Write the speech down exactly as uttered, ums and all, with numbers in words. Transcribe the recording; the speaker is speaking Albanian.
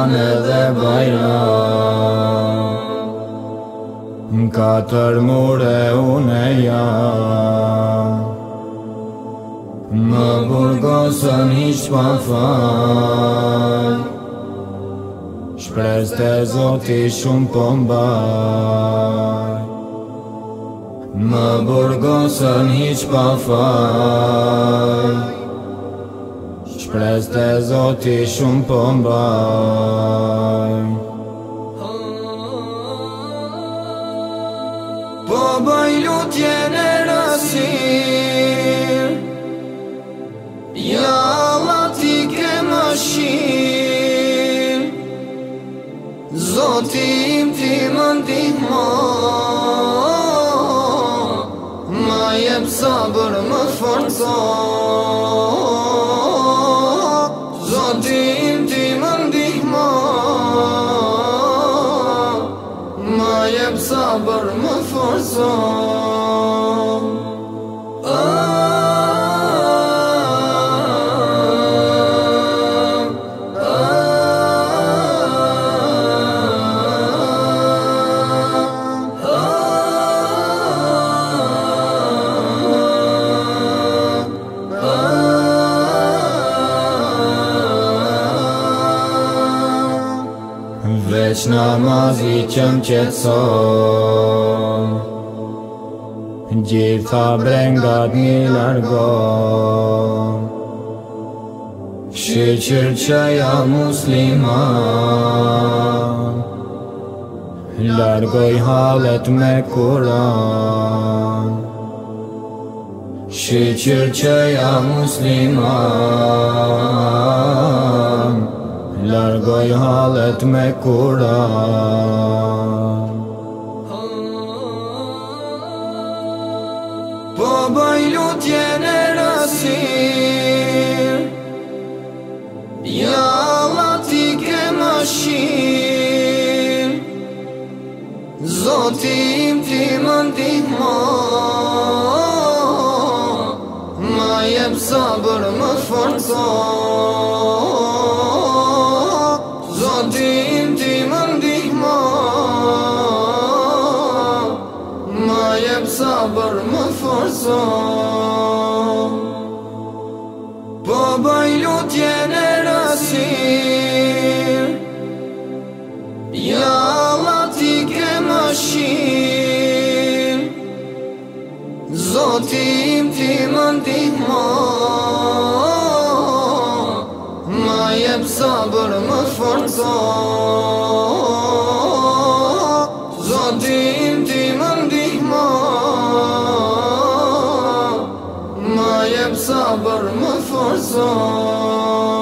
Ramazan edhe Bajram. Katër mure une jam, më burgosën hiq pa fal, shpres të Zoti shumë po mbaj. Më burgosën hiq pa fal, shpres të Zoti shumë po mbaj. Po bëj lutje në rasir, ja Allah ti ke mëshir, Zoti im ti më ndihmo, ma jep sabër më forco. Zoti im ti më ndihmo, ma jep sabër më forco. Veç namazi që m'qetson, gjitha brengat mi largon. Shiqër që jam musliman, largoj halet me Kur'an. Shiqër që jam musliman, largoj halet me Kur'an. Po bëj lutje në rasir, ja Allah ti ke mëshir, Zoti im ti më ndihmo, ma jep sabër më forco. Zoti im ti më ndihmo, ma jep sabër më forco. Po bëj lutje në rasir, ja Allah ti ke mëshir, Zoti im ti më ndihmo, ma jep sabër më forco. Zoti im ti më ndihmo, ma jep sabër më forco.